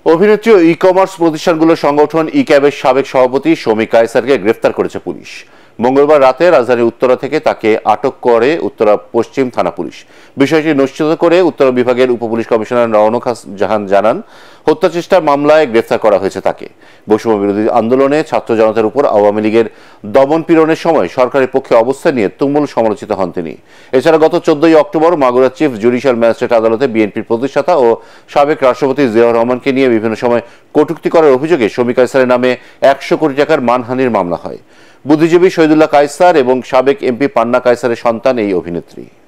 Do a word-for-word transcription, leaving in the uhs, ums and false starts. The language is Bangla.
অভিনেত্রী ও ই কমার্স প্রতিষ্ঠানগুলোর সংগঠন ই ক্যাবের সাবেক সভাপতি শমী কায়সারকে গ্রেফতার করেছে পুলিশ। মঙ্গলবার রাতে রাজধানীর উত্তরা থেকে তাকে আটক করে উত্তরা পশ্চিম থানা পুলিশ। বিষয়টি নিশ্চিত করে উত্তরা বিভাগের উপপুলিশ কমিশনার রওনক জাহান জানান, হত্যা চেষ্টার মামলায় গ্রেফতার করা হয়েছে তাকে। বৈষম্য বিরোধী আন্দোলনে ছাত্র জনতার উপর আওয়ামী লীগের দমন পীড়নের সময় সরকারের পক্ষে অবস্থান নিয়ে তুমুল সমালোচিত হন তিনি। এছাড়া গত চোদ্দই October Magura chief judicial magistrate আদালতে বিএনপির প্রতিষ্ঠাতা ও সাবেক রাষ্ট্রপতি জিয়াউর রহমানকে নিয়ে বিভিন্ন সময় কটূক্তি করার অভিযোগে শমী কায়সারের নামে একশো কোটি টাকার মানহানির মামলা হয়। বুদ্ধিজীবী শহীদুল্লাহ কায়সার এবং সাবেক এমপি পান্না কায়সারের সন্তান এই অভিনেত্রী।